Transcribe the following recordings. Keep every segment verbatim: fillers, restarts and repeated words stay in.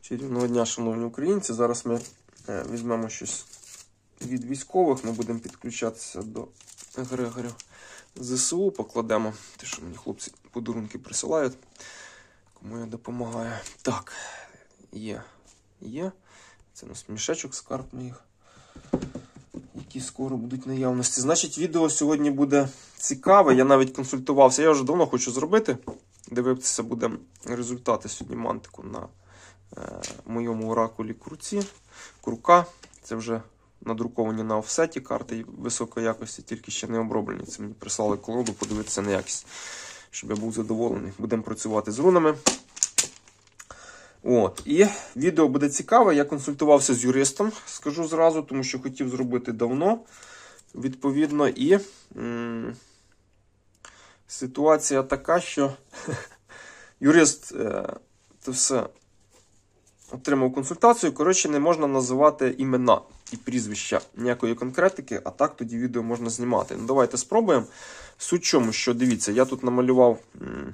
Чарівного дня, шановні українці. Зараз ми е, візьмемо щось від військових. Ми будемо підключатися до егрегорів ЗСУ. Покладемо те, що мені хлопці подарунки присилають. Кому я допомагаю. Так, є. Є. Це у нас мішечок з карт моїх, які скоро будуть в наявності. Значить, відео сьогодні буде цікаве. Я навіть консультувався. Я вже давно хочу зробити. Дивитися буде результати сьогодні мантику на е, моєму оракулі Круці. Крука. Це вже надруковані на офсеті карти високої якості, тільки ще не оброблені. Це мені прислали колоду, подивитися на якість, щоб я був задоволений. Будемо працювати з рунами. От. І відео буде цікаве. Я консультувався з юристом, скажу зразу, тому що хотів зробити давно. Відповідно, і м ситуація така, що юрист е це все отримав консультацію. Коротше, не можна називати імена і прізвища, ніякої конкретики, а так тоді відео можна знімати. Ну, давайте спробуємо. Суть в чому, що, дивіться, я тут намалював м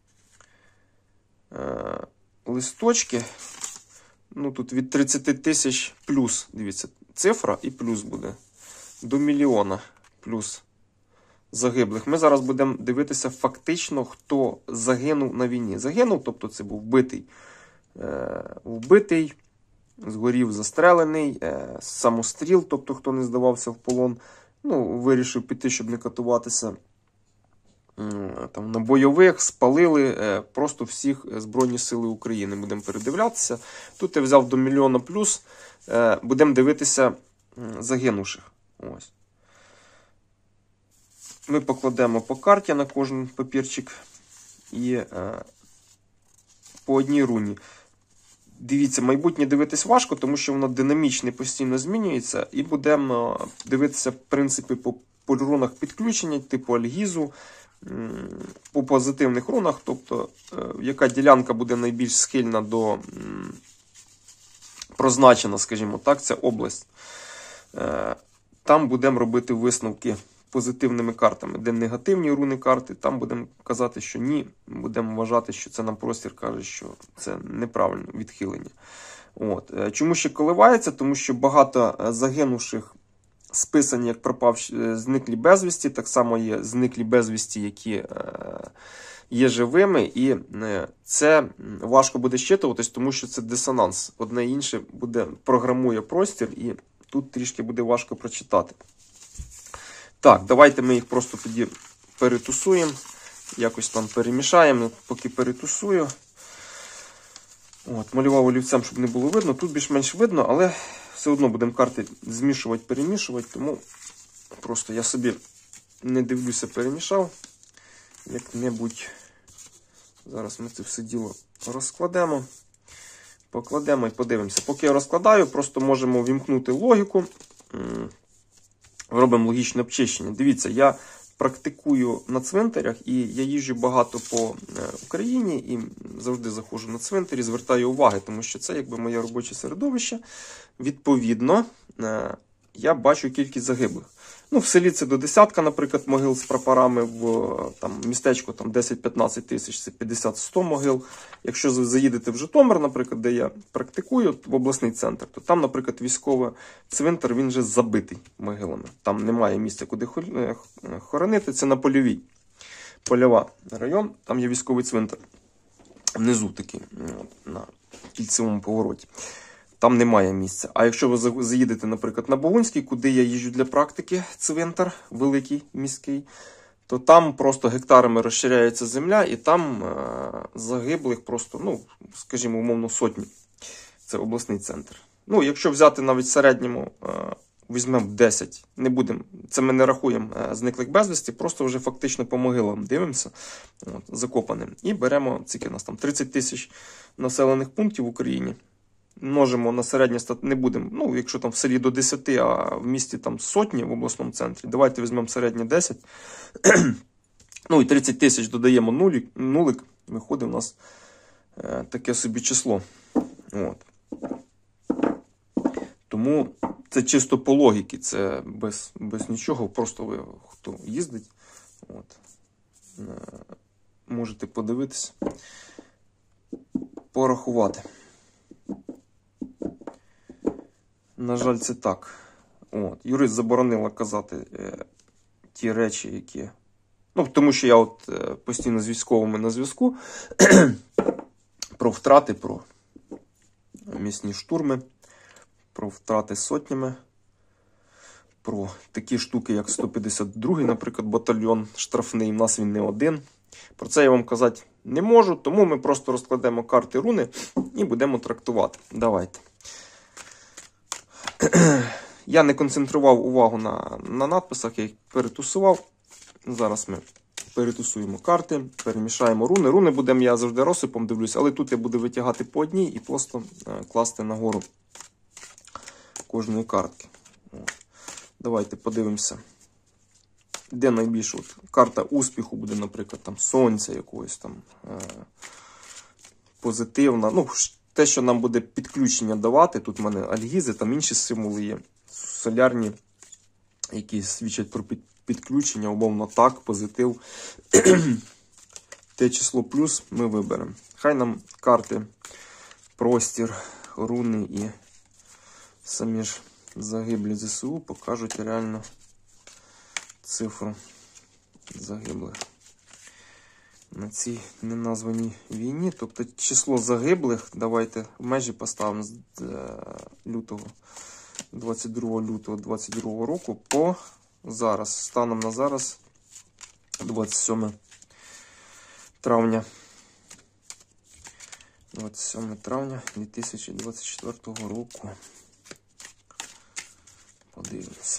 е листочки. Ну, тут від тридцяти тисяч плюс, дивіться, цифра і плюс буде. До мільйона плюс загиблих. Ми зараз будемо дивитися фактично, хто загинув на війні. Загинув, тобто це був вбитий. Е, вбитий, згорів застрелений, е, самостріл, тобто хто не здавався в полон. Ну, вирішив піти, щоб не катуватися. Там, на бойових, спалили е, просто всіх Збройні Сили України. Будемо передивлятися. Тут я взяв до мільйона плюс. Е, будемо дивитися загинувших. Ось. Ми покладемо по карті на кожен папірчик і е, по одній руні. Дивіться, майбутнє дивитись важко, тому що воно динамічно постійно змінюється. І будемо дивитися, в принципі, по, по рунах підключення, типу Альгізу, по позитивних рунах, тобто, е, яка ділянка буде найбільш схильна до м, прозначена, скажімо так, це область. Е, там будемо робити висновки позитивними картами. Де негативні руни карти, там будемо казати, що ні. Будемо вважати, що це нам простір каже, що це неправильне відхилення. От. Е, чому ще коливається? Тому що багато загинувших списані як пропавші, зниклі безвісті, так само є зниклі безвісті, які е, є живими, і е, це важко буде щитуватись, тому що це дисонанс. Одне інше буде, програмує простір, і тут трішки буде важко прочитати. Так, давайте ми їх просто тоді перетусуємо, якось там перемішаємо, поки перетусую. От, малював олівцем, щоб не було видно, тут більш-менш видно, але все одно будемо карти змішувати, перемішувати, тому просто я собі не дивлюся, перемішав. Як-небудь зараз ми це все діло розкладемо, покладемо і подивимося. Поки я розкладаю, просто можемо вімкнути логіку, робимо логічне обчищення. Дивіться, я практикую на цвинтарях, і я їжджу багато по Україні, і завжди заходжу на цвинтарі, звертаю уваги, тому що це якби моє робоче середовище. Відповідно, я бачу кількість загиблих. Ну, в селі це до десятка, наприклад, могил з прапорами, в там, містечку там, десять-п'ятнадцять тисяч, це п'ятдесят-сто могил. Якщо ви заїдете в Житомир, наприклад, де я практикую, в обласний центр, то там, наприклад, військовий цвинтар, він вже забитий могилами. Там немає місця, куди хоронити, це на Польовій. Польова район, там є військовий цвинтар. Внизу такий, на кільцевому повороті. Там немає місця. А якщо ви заїдете, наприклад, на Богунський, куди я їжджу для практики, цвинтар великий, міський, то там просто гектарами розширяється земля, і там е загиблих просто, ну, скажімо, умовно, сотні. Це обласний центр. Ну, якщо взяти навіть в середньому, е візьмемо десять, не будемо, це ми не рахуємо е зниклих безвісті, просто вже фактично по могилам дивимося, от, закопаним. І беремо, скільки у нас там, тридцять тисяч населених пунктів в Україні. Множимо на середнє стат, не будемо, ну, якщо там в селі до десяти, а в місті там сотні в обласному центрі, давайте візьмемо середнє десять. Ну, і тридцять тисяч додаємо нулік, нулик, виходить у нас е, таке собі число. От. Тому це чисто по логіці, це без, без нічого, просто ви, хто їздить, от, е, можете подивитися, порахувати. На жаль, це так. От. Юрист заборонила казати е, ті речі, які... Ну, тому що я от е, постійно з військовими на зв'язку. Про втрати, про місні штурми, про втрати сотнями, про такі штуки, як сто п'ятдесят другий, наприклад, батальйон штрафний, у нас він не один. Про це я вам казати не можу, тому ми просто розкладемо карти руни і будемо трактувати. Давайте. Я не концентрував увагу на, на надписах, я їх перетусував. Зараз ми перетусуємо карти, перемішаємо руни. Руни будемо, я завжди розсипом дивлюсь, але тут я буду витягати по одній і просто е, класти нагору кожної картки. От. Давайте подивимося, де найбільше от, карта успіху буде, наприклад, там сонця якогось там е, позитивна. Ну, те, що нам буде підключення давати. Тут в мене альгізи, там інші символи є. Солярні, які свідчать про підключення. Підключення, умовно так, позитив. Те число плюс ми виберемо. Хай нам карти, простір, руни і самі ж загиблі ЗСУ покажуть реально цифру загиблих на цій неназваній війні. Тобто число загиблих, давайте в межі поставимо з лютого, двадцять другого лютого двадцять другого року по зараз, станом на зараз, двадцять сьоме травня, двадцять сьоме травня дві тисячі двадцять четвертого року. Подивимось.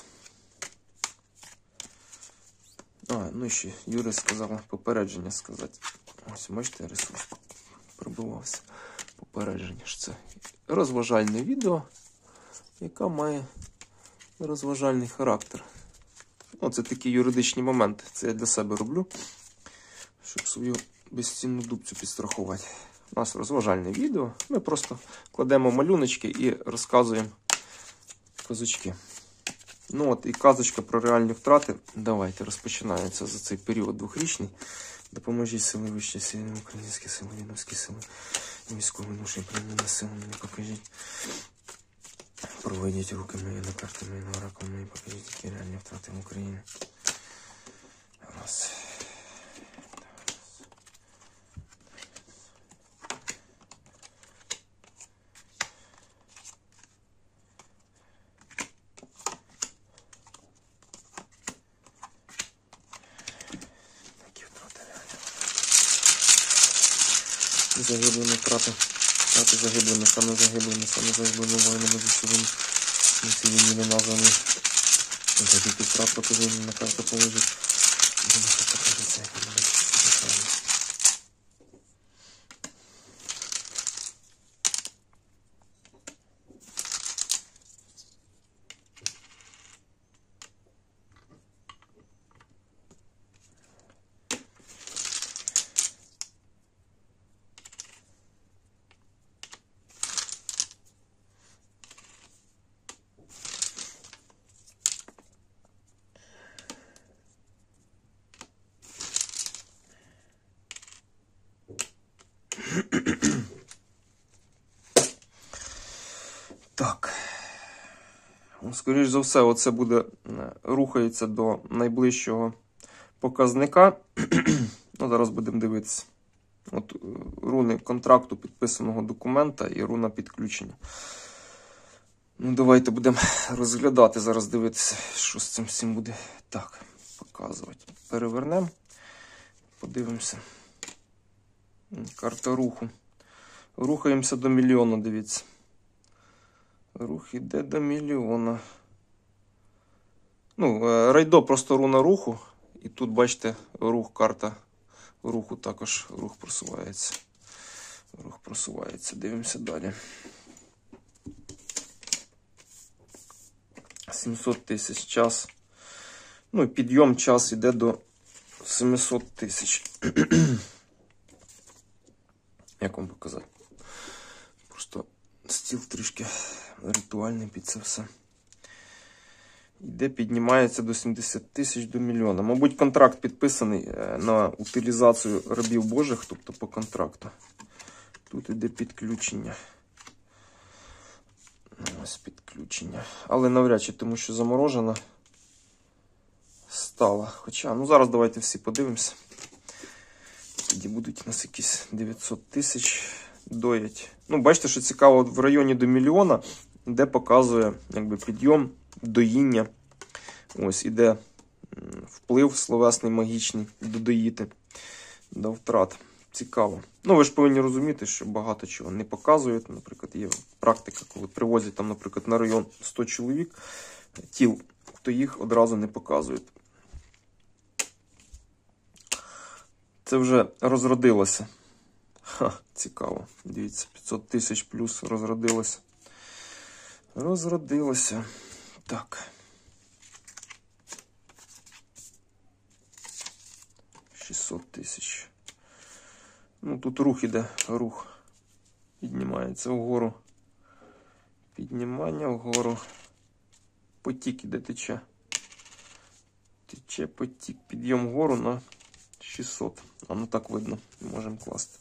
А, ну ще Юрій сказав, попередження сказати. Ось, бачите, ресурс пробивався. Попередження ж це розважальне відео, яке має розважальний характер. Оце такі юридичні моменти. Це я для себе роблю, щоб свою безцінну дубцю підстрахувати. У нас розважальне відео. Ми просто кладемо малюночки і розказуємо казочки. Ну от і казочка про реальні втрати. Давайте розпочинається за цей період двохрічний. Допоможіть сили вищі, сили, українські сили, війновські сили, військові душі, примінні сили, мені покажіть. Проведіть руки мої на карти мої, на оракул мої, покажіть, які реальні втрати в Україні. Раз. Які втрати реальні? Загиблені втрати. Втрати загиблими, саме загиблими, саме загиблими воїнами ЗСУ. На цій війні не названі. Загибки втрат покажені на карту положить. Буде що покажеться, як вони будуть. Так, скоріш за все, оце буде, рухається до найближчого показника. Ну, зараз будемо дивитися. От руни контракту, підписаного документа і руна підключення. Ну, давайте будемо розглядати, зараз дивитися, що з цим всім буде. Так, показувати. Перевернемо, подивимося. Карта руху. Рухаємося до мільйона, дивіться. Рух іде до мільйона. Ну, райдо просто руна руху. І тут, бачите, рух, карта руху також рух просувається. Рух просувається. Дивимося далі. сімсот тисяч час. Ну, підйом час іде до сімсот тисяч. Як вам показати? Просто стіл трішки ритуальний під це все. Іде, піднімається до сімдесят тисяч, до мільйона. Мабуть, контракт підписаний на утилізацію рабів Божих, тобто по контракту. Тут іде підключення. Ось підключення. Але навряд чи, тому що заморожена стала. Хоча, ну зараз давайте всі подивимося. Тоді будуть у нас якісь дев'ятсот тисяч доять. Ну, бачите, що цікаво, в районі до мільйона, де показує якби підйом, доїння. Ось іде вплив словесний, магічний, додоїти до втрат. Цікаво. Ну, ви ж повинні розуміти, що багато чого не показують. Наприклад, є практика, коли привозять там, наприклад, на район сто чоловік тіл, то їх одразу не показують. Це вже розродилося. Ха, цікаво. Дивіться, п'ятсот тисяч плюс розродилося. Розродилося. Так. шістсот тисяч. Ну, тут рух іде, рух. Піднімається вгору. Піднімання вгору. Потік іде, тече. Тече потік. Підйом вгору на шістсот. А ну так видно. Можемо класти.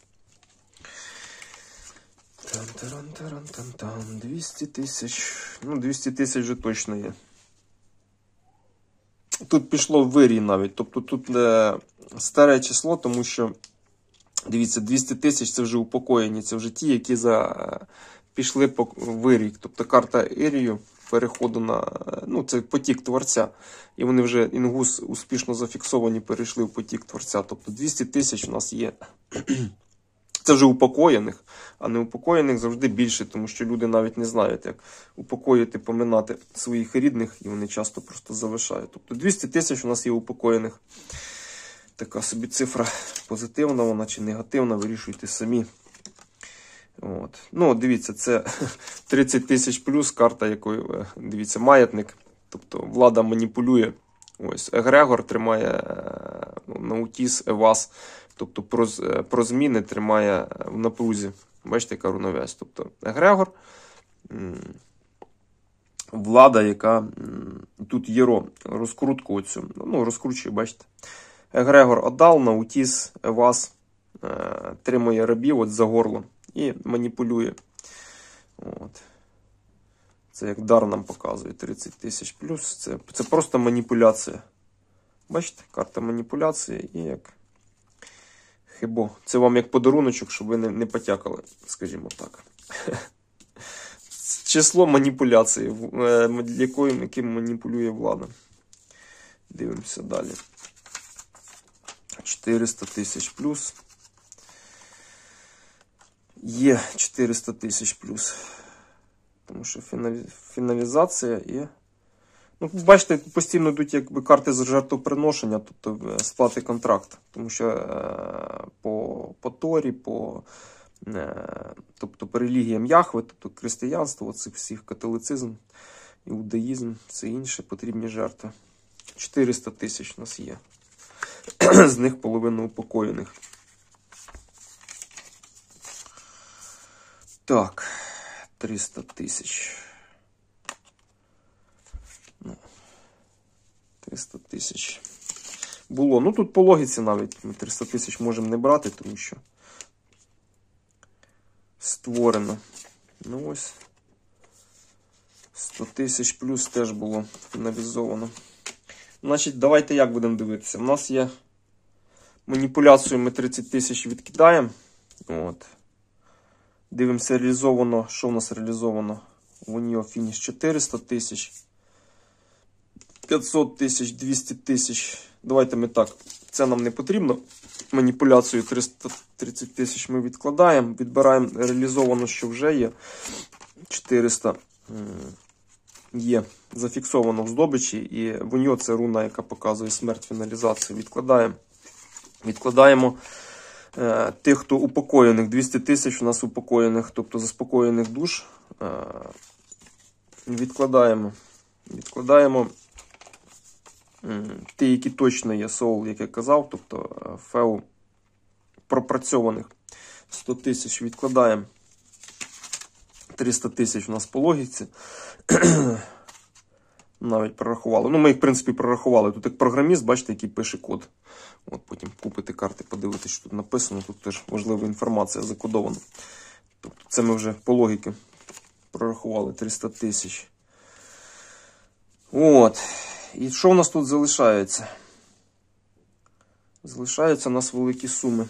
Тан-таран-таран-тан-тан. двісті тисяч. Ну, двісті тисяч вже точно є. Тут пішло в вирій навіть. Тобто тут е, старе число, тому що, дивіться, двісті тисяч це вже упокоєні. Це вже ті, які за, е, пішли по вирій. Тобто карта Ерію переходу на, ну, це потік Творця. І вони вже, інгус успішно зафіксовані, перейшли в потік Творця. Тобто двісті тисяч у нас є. Це вже упокоєних, а не упокоєних завжди більше, тому що люди навіть не знають, як упокоїти, поминати своїх рідних, і вони часто просто залишають. Тобто двісті тисяч у нас є упокоєних. Така собі цифра позитивна вона чи негативна, вирішуйте самі. От. Ну, дивіться, це тридцять тисяч плюс карта, якою, дивіться, маятник. Тобто влада маніпулює. Ось, Егрегор тримає ну, Наутіс, Евас. Тобто про, про зміни тримає в напрузі. Бачите, яка руновязь. Тобто Егрегор, влада, яка тут Єро, розкрутку оцю, ну, розкручує, бачите. Егрегор Адал, Наутіс, Евас тримає рабів от за горло і маніпулює. От. Це як дар нам показує, тридцять тисяч плюс. Це, це просто маніпуляція. Бачите, карта маніпуляції і як хибо. Це вам як подаруночок, щоб ви не, не потякали, скажімо так. Число маніпуляції, якою, яким маніпулює влада. Дивимося далі. чотириста тисяч плюс. Є чотириста тисяч плюс. Тому що фіналізація і... Ну, бачите, постійно йдуть якби карти з жертвоприношення, тобто сплати контракту. Тому що е, по, по Торі, по, е, тобто по релігіям Яхве, тобто християнство, оцих всіх, католицизм, іудаїзм, все інше, потрібні жертви. чотириста тисяч у нас є. З них половина упокоєних. Так, триста тисяч. Ну, триста тисяч. Було. Ну, тут по логіці навіть ми триста тисяч можемо не брати, тому що створено. Ну, ось. сто тисяч плюс теж було фіналізовано. Значить, давайте як будемо дивитися. У нас є маніпуляцію, ми тридцять тисяч відкидаємо. От. Дивимося, реалізовано. Що у нас реалізовано? У нього фініш чотириста тисяч. п'ятсот тисяч, двісті тисяч. Давайте ми так. Це нам не потрібно. Маніпуляцію триста тридцять тисяч ми відкладаємо. Відбираємо реалізовано, що вже є. чотириста є зафіксовано в здобичі. І в нього це руна, яка показує смерть, фіналізацію. Відкладаємо. Відкладаємо е, тих, хто упокоєних. двісті тисяч у нас упокоєних, тобто заспокоєних душ. Е, відкладаємо. Відкладаємо ті, які точно є соул, як я казав, тобто феу пропрацьованих. сто тисяч відкладаємо. триста тисяч у нас по логіці. Навіть прорахували. Ну, ми їх, в принципі, прорахували. Тут як програміст, бачите, який пише код. От потім купити карти, подивитися, що тут написано. Тут теж важлива інформація закодована. Тобто це ми вже по логіки прорахували триста тисяч. От. І що у нас тут залишається? Залишаються у нас великі суми.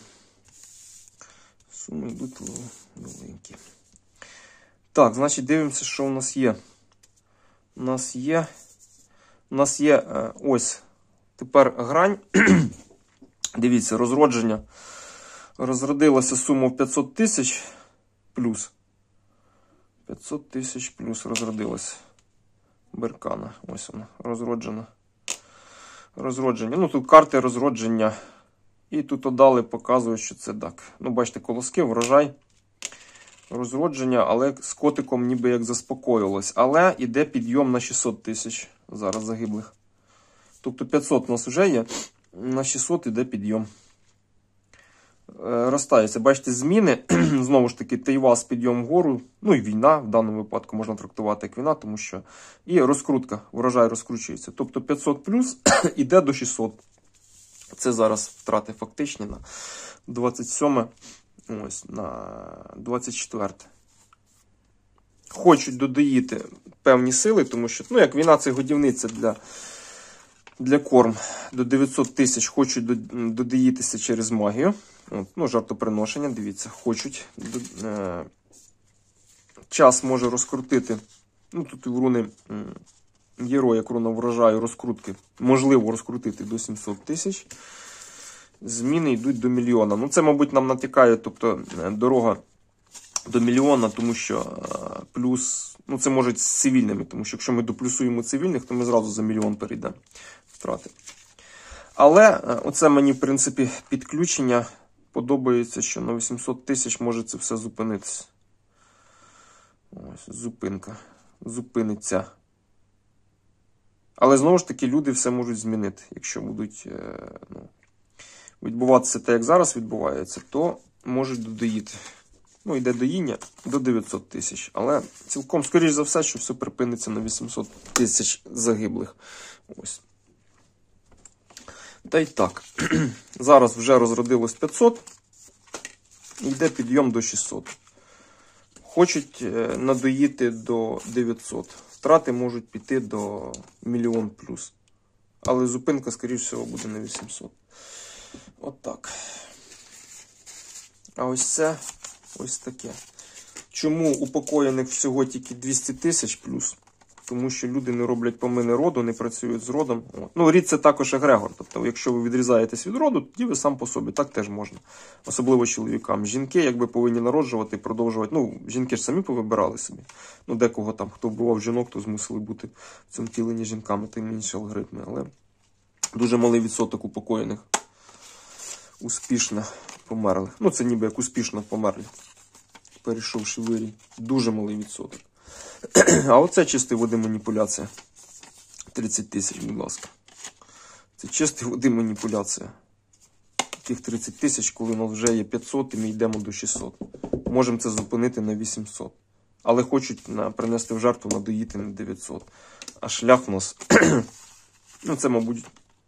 Суми йдуть великі. Так, значить, дивимося, що у нас є. У нас є, у нас є е, ось, тепер грань. Дивіться, розродження. Розродилася сума в п'ятсот тисяч плюс. п'ятсот тисяч плюс розродилася. Беркана. Ось вона, розроджена. Розродження. Ну, тут карти розродження. І тут одали показують, що це так. Ну, бачите, колоски, врожай. Розродження, але з котиком ніби як заспокоїлось. Але йде підйом на шістсот тисяч зараз загиблих. Тобто п'ятсот у нас вже є, на шістсот йде підйом. Розтається. Бачите, зміни. Знову ж таки, Тейвас підйом вгору. Ну і війна, в даному випадку можна трактувати як війна, тому що і розкрутка, врожай розкручується. Тобто п'ятсот плюс іде до шістсот. Це зараз втрати фактичні на двадцять сьоме, ось, на двадцять четверте. Хочуть додаїти певні сили, тому що, ну, як війна, це годівниця для, для корм. До дев'ятсот тисяч хочуть додаїтися через магію. От, ну, жартоприношення, дивіться, хочуть. Е, час може розкрутити. Ну, тут у руни героя, як руна врожаю, розкрутки. Можливо розкрутити до сімсот тисяч. Зміни йдуть до мільйона. Ну, це, мабуть, нам натякає, тобто, дорога до мільйона, тому що плюс, ну, це може з цивільними, тому що якщо ми доплюсуємо цивільних, то ми зразу за мільйон перейдемо втрати. Але оце мені, в принципі, підключення подобається, що на вісімсот тисяч може це все зупинитися. Ось, зупинка. Зупиниться. Але, знову ж таки, люди все можуть змінити. Якщо будуть, ну, відбуватися те, як зараз відбувається, то можуть додоїти. Ну, йде доїння до дев'ятсот тисяч. Але цілком, скоріш за все, що все припиниться на вісімсот тисяч загиблих. Ось. Та й так. Зараз вже розродилось п'ятсот. І йде підйом до шістсот. Хочуть надоїти до дев'ятсот. Втрати можуть піти до мільйон плюс. Але зупинка, скоріш всього, буде на вісімсот. От так. А ось це, ось таке. Чому упокоєних всього тільки двісті тисяч плюс? Тому що люди не роблять помини роду, не працюють з родом. От. Ну, рід це також егрегор. Тобто, якщо ви відрізаєтесь від роду, тоді ви сам по собі. Так теж можна. Особливо чоловікам. Жінки, якби, повинні народжувати, продовжувати. Ну, жінки ж самі повибирали собі. Ну, декого там, хто вбивав жінок, то змусили бути в цьому тіленні жінками, тим інші алгоритми. Але дуже малий відсоток упокоєних успішно померли. Ну, це ніби як успішно померли, перейшовши вирій. Дуже малий відсоток. А оце чистої води маніпуляція. тридцять тисяч, будь ласка. Це чистої води маніпуляція. Тих тридцять тисяч, коли у нас вже є п'ятсот, і ми йдемо до шістсот. Можемо це зупинити на вісімсот. Але хочуть на, принести в жертву, надоїти на дев'ятсот. А шлях у нас... ну, це, мабуть...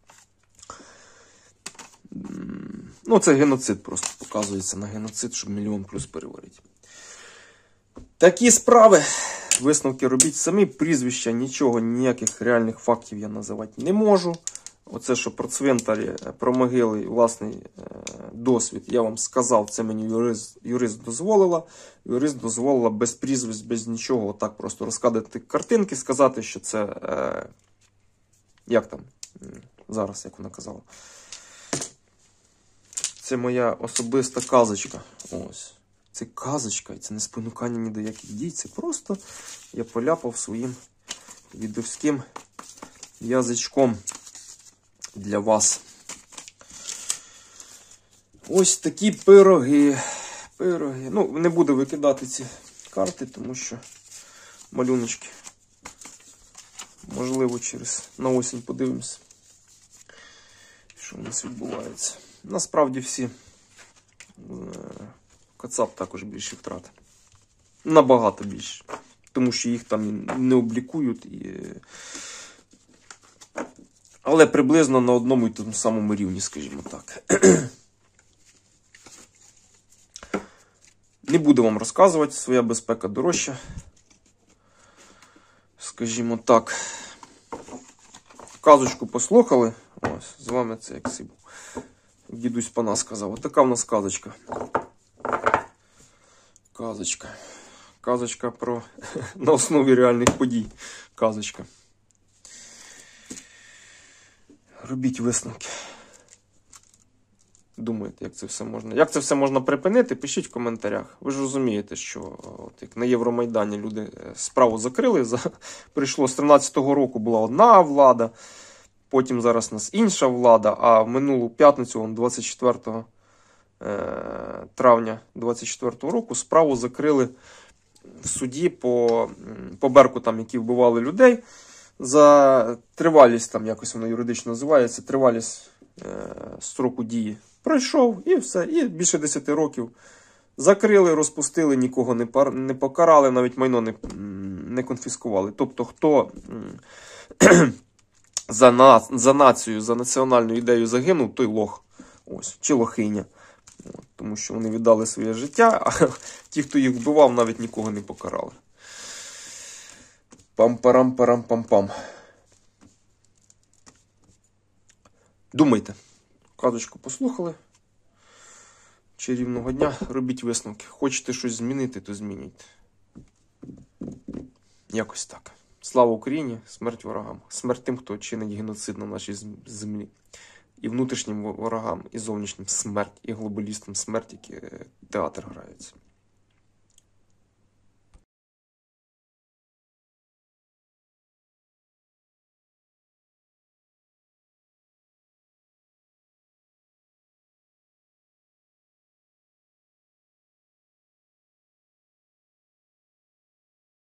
Ну, це геноцид просто показується на геноцид, щоб мільйон плюс переварити. Такі справи. Висновки робіть самі. Прізвища, нічого, ніяких реальних фактів я називати не можу. Оце, що про цвинтарі, про могили, власний досвід, я вам сказав, це мені юрист, юрист дозволила. Юрист дозволила без прізвищ, без нічого, отак просто розкладати картинки, сказати, що це, е, як там, зараз, як вона казала. Це моя особиста казочка. Ось. Це казочка, і це не спонукання ні до яких дій. Це просто я поляпав своїм відовським язичком для вас. Ось такі пироги. Пироги. Ну, не буду викидати ці карти, тому що малюночки. Можливо, через на осінь подивимося, що у нас відбувається. Насправді всі... Кацап також більше втрати. Набагато більше. Тому що їх там не облікують. І... Але приблизно на одному і тому самому рівні, скажімо так. Не буду вам розказувати, своя безпека дорожча. скажімо так, казочку послухали. Ось, з вами це як сибу. Дідусь Панас сказав. Отака в нас казочка. Казочка. Казочка про на основі реальних подій. Казочка. Робіть висновки. Думаєте, як це все можна? Як це все можна припинити? Пишіть в коментарях. Ви ж розумієте, що от, як на Євромайдані люди справу закрили. За... Прийшло з тринадцятого року була одна влада, потім зараз у нас інша влада, а в минулу п'ятницю, двадцять четвертого травня двадцять четвертого року, справу закрили в суді по, по беркутам, які вбивали людей, за тривалість, там якось воно юридично називається, тривалість е, строку дії. Пройшов і все, і більше десяти років закрили, розпустили, нікого не, пар, не покарали, навіть майно не, не конфіскували. Тобто, хто за, на, за націю, за національну ідею загинув, той лох. Ось, чи лохиня. От, тому що вони віддали своє життя, а ті, хто їх вбивав, навіть нікого не покарали. Пам-парам-парам-пам-пам. Думайте. Казочку послухали. Чарівного дня. Робіть висновки. Хочете щось змінити, то змінюйте. Якось так. Слава Україні, смерть ворогам. Смерть тим, хто чинить геноцид на нашій землі. І внутрішнім ворогам, і зовнішнім смерть, і глобалістам смерть, які театр граються.